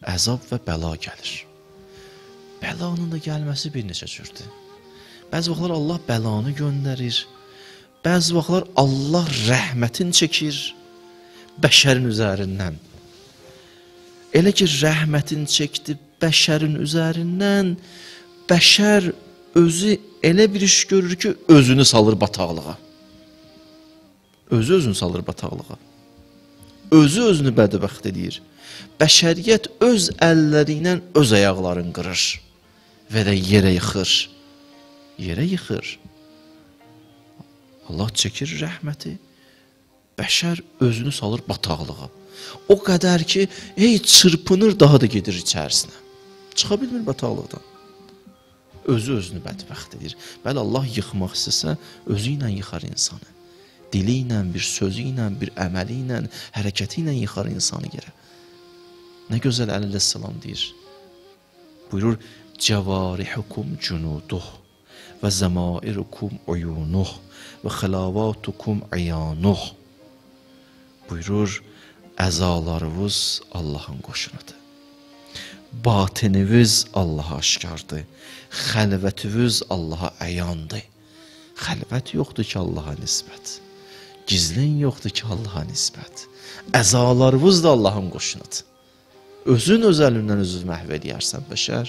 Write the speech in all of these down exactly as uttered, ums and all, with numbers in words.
əzab və bəla gəlir. Bəlanın da gəlməsi bir neçə cürdür. Bəzi vaxtlar Allah bəlanı göndərir. Bəzi vaxtlar Allah rəhmətin çəkir bəşərin üzərindən. Elə ki, rəhmətin çəkdi bəşərin üzərindən, bəşər özü elə bir iş görür ki, özünü salır bataqlığa. Özü özünü salır bataqlığa. Özü özünü bədbəxt edir. Bəşəriyyət öz əlləri ilə öz ayaqlarını qırır və də yerə yıxır. Yerə yıxır. Allah çəkir rəhməti, bəşər özünü salır bataqlığa. O qədər ki, ey çırpınır, daha da gedir içərisinə. Çıxa bilmir bataqlıqdan. Özü özünü bədbəxt edir. Bəli, Allah yıxmaq istəsə, özü ilə yıxar insanı. Dili ilə, bir sözü ilə, bir əməli ilə, hərəkəti ilə yıxar insanı yerə. Nə gözəl əleyhissalam deyir. Buyurur, cəvarihukum cunuduh və zəmairukum uyunuh və xilavatukum iyanuh. Buyurur, əzalarınız Allahın qoşunudur. Batininiz Allaha aşkardır. Xəlvətiniz Allaha əyandır. Xəlvət yoxdur ki, Allaha nisbət. Gizlin yoxdur ki, Allaha nisbət. Əzalarınız da Allahın qoşunudur. Özün öz əlindən özü məhv edərsən bəşər.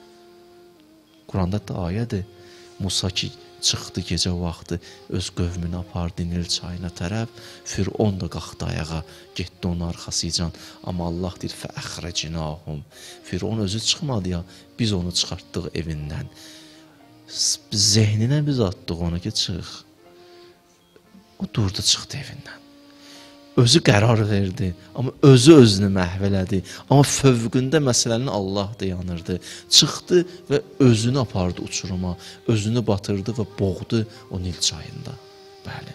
Quranda da ayədir. Musa ki, çıxdı gecə vaxtı, öz qövmünü apardı Nil çayına tərəf. Firon da qalxdı ayağa, getdi onun arxasıcan. Amma Allah deyir, fəəxrəcinahum. Firon özü çıxmadı ya, biz onu çıxartdıq evindən. Zehninə biz atdıq onu ki, çıx. O durdu, çıxdı evindən. Özü qərar verdi, amma özü özünü məhv elədi. Amma fövqündə məsələnin Allah dayanırdı. Çıxdı və özünü apardı uçuruma, özünü batırdı və boğdu o Nil çayında. Bəli.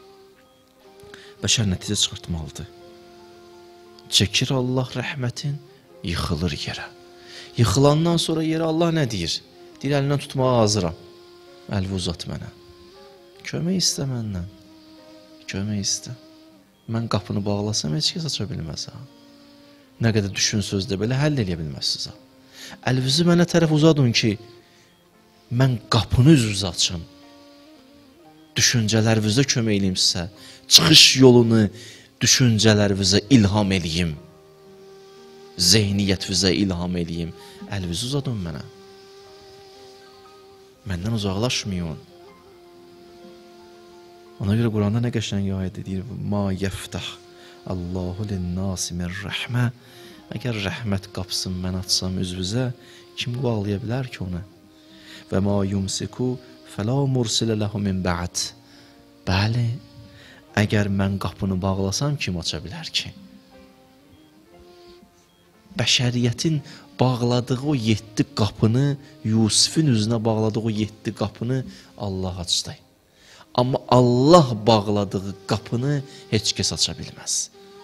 Bəşər nəticə çıxartmalıdır. Çəkir Allah rəhmətin, yıxılır yerə. Yıxılandan sonra yerə Allah nə deyir? Deyir, əlindən tutmağa hazıram. Əlvi uzat mənə. Kömək istə məndən. Kömək istə. Mən qapını bağlasam, heç kəs aça bilməz. Ha? Nə qədər düşün sözdə belə həll eləyə bilməzsiniz. Ha? Əlvizi mənə tərəf uzadın ki, mən qapını üzünüzə açım. Düşüncələrinizə kömək eləyim sizə. Çıxış yolunu düşüncələrinizə ilham eləyim. Zehniyyətinizə ilham eləyim. Əlvizi uzadın mənə. Məndən uzaqlaşmayın. Ona görə Quranda nə qəşəng ayət edir? Ma yəftəh Allahu linnasi min rəhmə. Əgər rəhmət qapısını mən açsam üzvüzə, kim bağlaya bilər ki onu? Və ma yumsiku fəla mursilə ləhu min bə'd. Bəli, əgər mən qapını bağlasam, kim aça bilər ki? Bəşəriyyətin bağladığı o yeddi qapını, Yusufun üzünə bağladığı o yeddi qapını Allah açdı. Amma Allah bağladığı qapını heç kəs aça bilməz.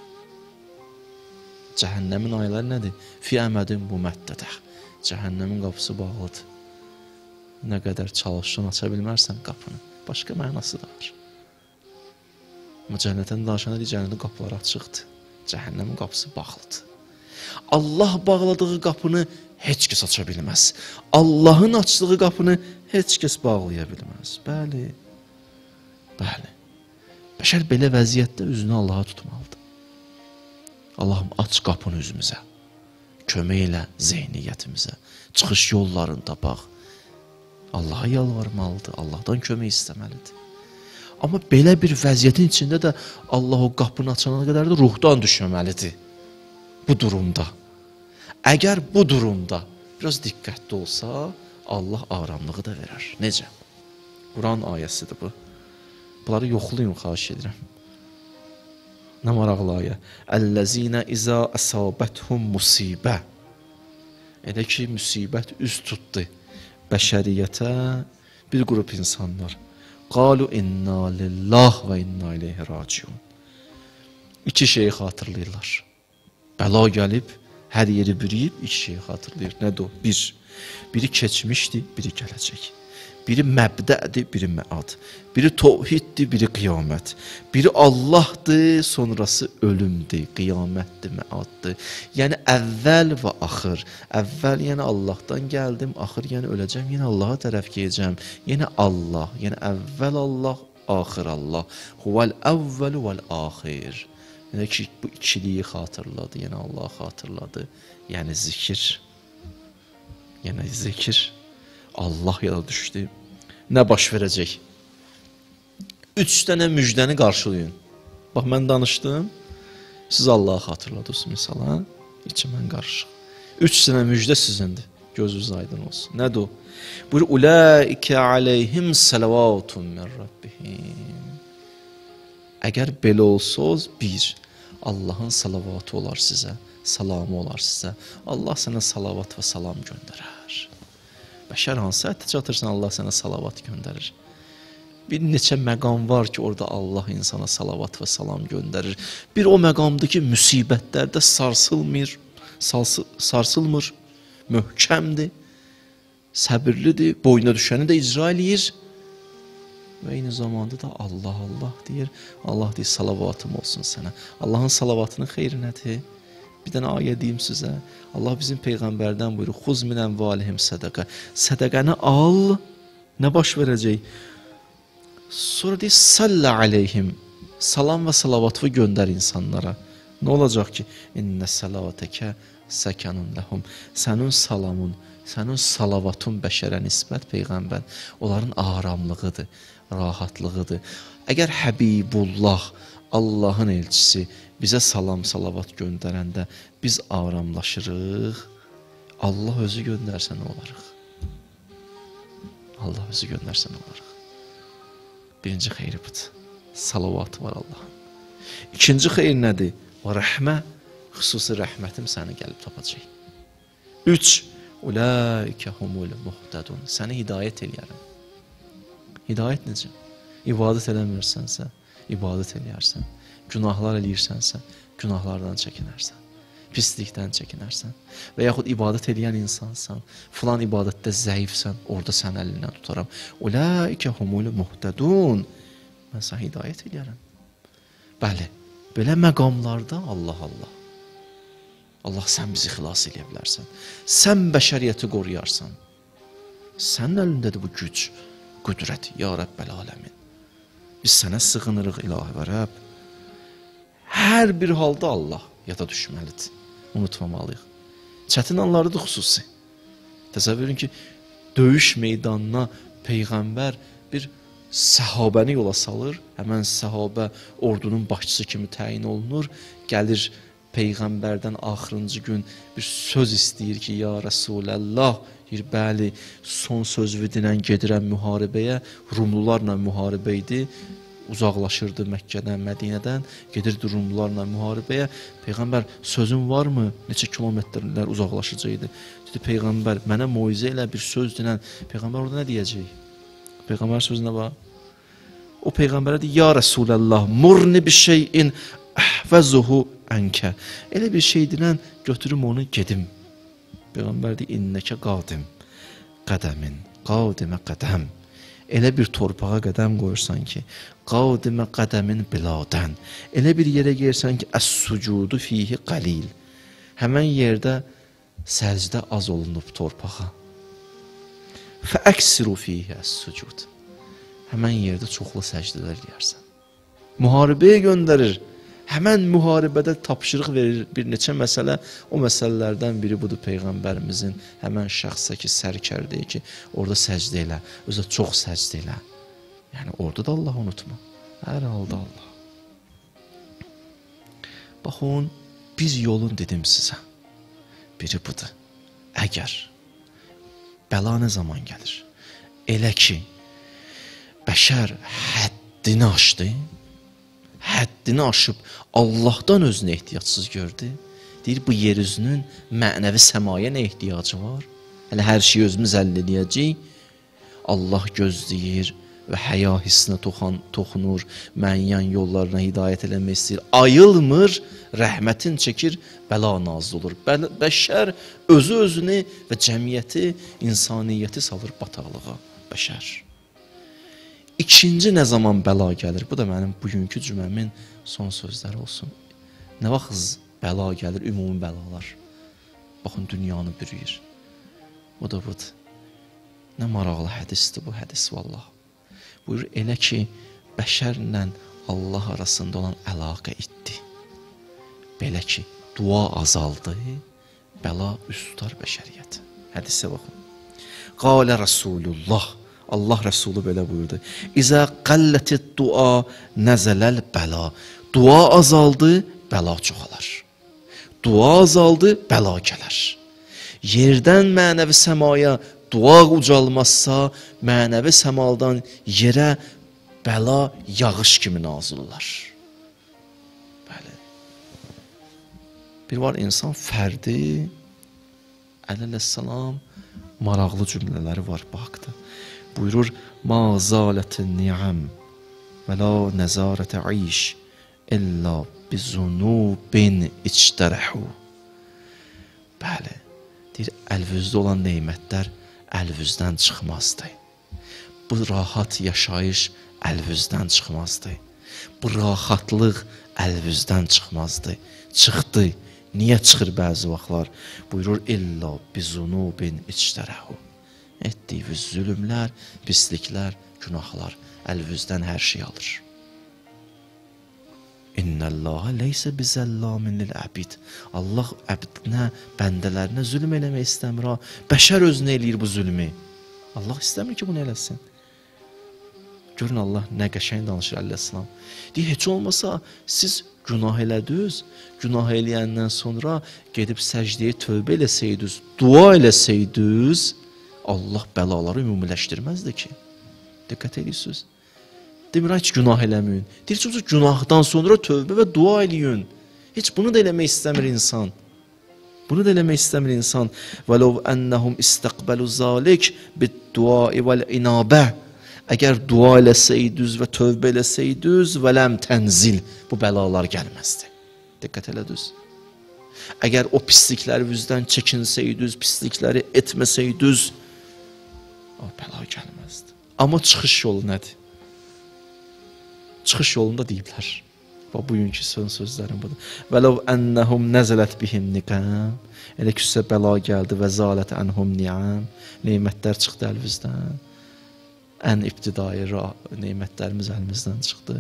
Cəhənnəmin ayələri nədir? Fi əmədin müməddədə. Cəhənnəmin qapısı bağlıdır. Nə qədər çalışsan aça bilmərsən qapını. Başqa mənası da var. Amma cənnətən danışana deyir, cənnətin qapıları açıqdır. Cəhənnəmin qapısı bağlıdır. Allah bağladığı qapını heç kəs aça bilməz. Allahın açdığı qapını heç kəs bağlaya bilməz. Bəli. Bəli. Bəşər belə vəziyyətdə üzünü Allaha tutmalıdır. Allahım, aç qapını üzümüzə. Kömək elə zehniyyətimizə. Çıxış yollarını tapaq. Allaha yalvarmalıdır. Allahdan kömək istəməlidir. Amma belə bir vəziyyətin içində də Allah o qapını açana qədər də ruhdan düşməməlidir. Bu durumda. Əgər bu durumda biraz diqqətli olsa, Allah aramlığı da verər. Necə? Quran ayəsidir bu. Bunları yoxlayın, xahiş edirəm. Nə maraqlı ayə. Əlləzinə izə əsabəthum musibə. Elə ki, müsibət üz tutdu bəşəriyyətə, bir qrup insanlar. Qalu inna lillah və inna ileyhi raciun. İki şeyi xatırlayırlar. Bəla gəlib, hər yeri bürüyüb, iki şeyi xatırlayır. Nədir o? Bir, biri keçmişdi, biri gələcək. Biri məbdədir, biri məad. Biri tevhiddir, biri qiyamət. Biri Allahdır, sonrası ölümdür, qiyamətdir, məaddır. Yəni əvvəl və axır. Əvvəl yəni Allahdan gəldim, axır yəni öləcəm, yenə Allaha tərəf gedəcəm. Yenə Allah, yəni əvvəl Allah, axır Allah. Huvel əvvəl vəl axir. Yəni ki, bu ikiliyi xatırladı, yəni Allah xatırladı. Yəni zikir. Yəni zikir. Allah yada düşdü. Nə baş verəcək? Üç dənə müjdəni qarşılayın. Bax, mən danışdım. Siz Allah'ı xatırladınız misala. İçimən qarışıq. Üç dənə müjdə sizindir. Gözünüz aydın olsun. Nədir o? Buyur, Ulaikə aleyhim salavatun min Rabbihim. Əgər belə olsaz, bir, Allahın salavatı olar sizə, salamı olar sizə. Allah sənə salavat və salam göndərər. Bəşər hansı əhdə çatırsan, Allah sənə salavat göndərir. Bir neçə məqam var ki, orada Allah insana salavat və salam göndərir. Bir o məqamdır ki, müsibətlərdə sarsılmır, sarsılmır, möhkəmdir, səbirlidir, boyuna düşəni də icra eləyir. Və eyni zamanda da Allah, Allah deyir. Allah deyir, salavatım olsun sənə. Allahın salavatının xeyri nədir? Bir dənə ayə deyim sizə. Allah bizim Peyğəmbərdən buyurur, xuz minən valihim sədəqə. Sədəqəni al, nə baş verəcək? Sonra deyir, sallə aleyhim. Salam və salavatı göndər insanlara. Nə olacaq ki? İnnə salavatəkə səkənun ləhum. Sənin salamın, sənin salavatun bəşərə nisbət Peyğəmbər. Onların aramlığıdır, rahatlığıdır. Əgər Həbibullah, Allahın elçisi bizə salam, salavat göndərəndə biz aramlaşırıq, Allah özü göndərsə nə olarıq? Allah özü göndərsə nə olarıq? Birinci xeyri budur. Salavatı var Allahın. İkinci xeyr nədir? O rəhmə, xüsusi rəhmətim səni gəlib tapacaq. Üç, Ulaikə humul muhtədun. Səni hidayət eləyərəm. Hidayət necə? İbadət eləmirsənsə, ibadət eləyərsən. Günahlar eləyirsənsə, günahlardan çəkinərsən. Pislikdən çəkinərsən. Və yaxud ibadət eləyən insansan, filan ibadətdə zəifsən, orada sən əlindən tutaram. Ulaikə humul muhtədun. Mən sənə hidayət eləyərəm. Bəli, belə məqamlarda Allah, Allah. Allah, sən bizi xilas eləyə bilərsən. Sən bəşəriyyəti qoruyarsan. Sənin əlindədir bu güc, qüdrət, ya Rəbbəl aləmin. Biz sənə sığınırıq, ilahi və Rəbb. Hər bir halda Allah yada düşməlidir. Unutmamalıyıq. Çətin anlarıdır xüsusi. Təsəvvürün ki, döyüş meydanına Peyğəmbər bir səhabəni yola salır. Həmən səhabə ordunun başçısı kimi təyin olunur. Gəlir Peyğəmbərdən axırıncı gün bir söz istəyir ki, ya Rəsuləllah, deyir, bəli, son sözü dinən gedirəm müharibəyə, Rumlularla müharibə idi, uzaqlaşırdı Məkkədən, Mədinədən, gedirdi Rumlularla müharibəyə. Peyğəmbər, sözün varmı? Neçə kilometrlər uzaqlaşacaqdı. Dedi, Peyğəmbər, mənə moizə ilə bir söz dinən, Peyğəmbər orada nə deyəcək? Peyğəmbər sözünə bax. O Peyğəmbərə deyir, ya Rəsuləllah, murni bir şeyin əhvəzuhu ənkə. Elə bir şey dinən, götürüm onu, gedim. Peyğəmbər deyir, innəkə qadim, qədəmin, qadimə qədəm. Elə bir torpağa qədəm qoyursan ki, qadimə qədəmin biladən. Elə bir yerə gelirsən ki, əs-sucudu fihi qalil. Həmən yerdə səcdə az olunub torpağa. Fəəksiru fihi əs-sucud. Həmən yerdə çoxlu səcdələr eləyərsən. Müharibəyə göndərir. Həmən müharibədə tapşırıq verir bir neçə məsələ. O məsələlərdən biri budur Peyğəmbərimizin həmən şəxsə ki, sərkərdir ki, orada səcdə elə, özə çox səcdə elə. Yəni orada da Allah unutma. Hər halda Allah. Baxın, bir yolun dedim sizə. Biri budur. Əgər bəla nə zaman gəlir? Elə ki, bəşər həddini aşdı, həddini aşıb Allahdan özünü ehtiyacsız gördü. Deyir, bu yer üzünün mənəvi səmaya nə ehtiyacı var? Hələ hər şeyi özümüz əldə edəcəyik. Allah gözləyir və həya hissinə toxan, toxunur, müəyyən yollarına hidayət eləmək istəyir. Ayılmır, rəhmətin çəkir, bəla nazil olur. Bə bəşər özü özünü və cəmiyyəti, insaniyyəti salır bataqlığa. bəşər. İkinci nə zaman bəla gəlir? Bu da mənim bugünkü cüməmin son sözləri olsun. Nə vaxt bəla gəlir? Ümumi bəlalar. Baxın, dünyanı bürüyür. Bu da budur. Nə maraqlı hədisdir bu hədis, vallah. Buyurur, elə ki, bəşərlə Allah arasında olan əlaqə itdi. Belə ki, dua azaldı, bəla üst tutar bəşəriyyət. Hədisə baxın. Qalə Rasulullah, Allah Rəsulü belə buyurdu. İzə qəllətit dua nəzələl bəla. Dua azaldı, bəla çoxalar. Dua azaldı, bəla gələr. Yerdən mənəvi səmaya dua ucalmazsa, mənəvi səmaldan yerə bəla yağış kimi nazil olar. Bəli. Bir var insan fərdi, əleyhissalam maraqlı cümlələri var, baxdı. Buyurur, ma zalətən ni'am və la nəzarətə iş illa bizunubin içdərəhu. Bəli, deyir, əlvüzdə olan neymətlər əlvüzdən çıxmazdı. Bu rahat yaşayış əlvüzdən çıxmazdı. Bu rahatlıq əlvüzdən çıxmazdı. Çıxdı. Niyə çıxır bəzi vaxtlar? Buyurur, illa bizunubin içdərəhu. Etdiyiniz zülümlər, pisliklər, günahlar əlvüzdən hər şey alır. İnnəllaha leysə bizəllamin lil-əbid. Allah əbdinə, bəndələrinə zülm eləmək istəmir. Bəşər özünə eləyir bu zülmü. Allah istəmir ki, bunu eləsin. Görün Allah nə qəşəng danışır əleyhissalam. Deyir, heç olmasa siz günah elədiniz, günah eləyəndən sonra gedib səcdəyə tövbə eləsəydiniz, dua eləsəydiniz, Allah bəlaları ümumiləşdirməzdi ki. Diqqət edirsiniz. Demir, heç günah eləməyin. Deyirsiniz, günahdan sonra tövbə və dua eləyin. Heç bunu da eləmək istəmir insan. Bunu da eləmək istəmir insan. وَلَوْ أَنَّهُمْ إِسْتَقْبَلُوا ذَلِكَ بِالدُّعَاءِ وَالْإِنَابَةِ. Əgər dua eləsəydiniz və tövbə eləsəydiniz, vələm tənzil, bu bəlalar gəlməzdi. Diqqət elədiniz. Əgər o pisliklərinizdən çəkinsəydiniz, pislikləri etməsəydiniz, o bəla gəlməzdi. Amma çıxış yolu nədir? Çıxış yolunda deyiblər. Və bugünkü son sözlərim budur. Vələv ennəhum nəzələt bihim niqəm. Elə ki, sizə bəla gəldi və zalət ənhum ni'am. Neymətlər çıxdı əlimizdən. Ən ibtidai neymətlərimiz əlimizdən çıxdı.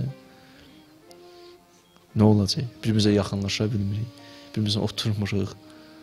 Nə olacaq? Birimizə yaxınlaşa bilmirik. Birimizə oturmuruq.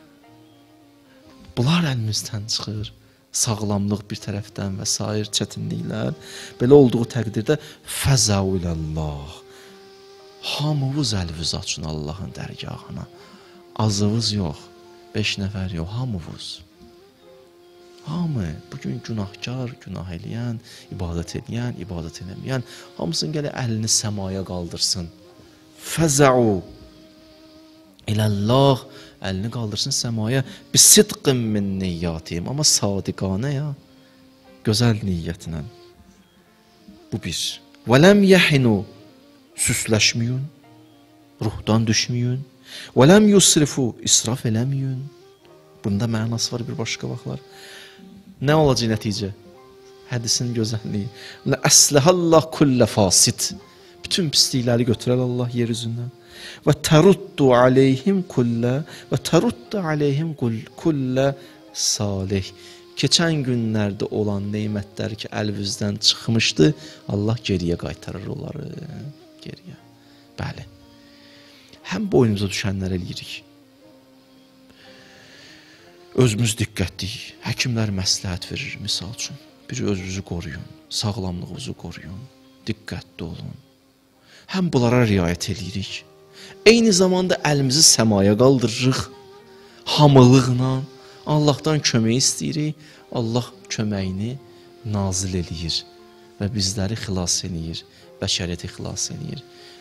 Bunlar əlimizdən çıxır. Sağlamlıq bir tərəfdən və sair çətinliklər. Belə olduğu təqdirdə fəzəu iləllah. Hamımız əlvüz açın Allahın dərgahına. Azımız yox, beş nəfər yox, hamımız. Hamı, bugün günahkar, günah eləyən, ibadət eləyən, ibadət eləməyən, hamısının gələ əlini səmaya qaldırsın. Fəzəu iləllah, əlini qaldırsın səmaya, bisidqin min niyyatihim, amma sadiqanə ya, gözəl niyyətlə. Bu bir. Və ləm yəhinu, süsləşməyin, ruhdan düşməyin, və ləm yusrifu, israf eləməyin. Bunda mənası var bir başqa vaxtlar. Nə olacaq nəticə? Hədisin gözəlliyi. Lə əsləhəllah kullə fasid. Bütün pislikləri götürər Allah yer üzündən. Və təruddu aleyhim kullə və təruddu aleyhim kullə salih. Keçən günlərdə olan neymətlər ki, əlvizdən çıxmışdı, Allah geriyə qaytarır onları. Geriyə. Bəli. Həm boynumuza düşənlər eləyirik. Özümüz diqqətlik. Həkimlər məsləhət verir, misal üçün. Bir özünüzü qoruyun, sağlamlığınızı qoruyun, diqqətli olun. Həm bunlara riayət eləyirik. Eyni zamanda əlimizi səmaya qaldırırıq, hamılıqla, Allahdan kömək istəyirik, Allah köməyini nazil eləyir və bizləri xilas eləyir, bəşəriyyəti xilas eləyir.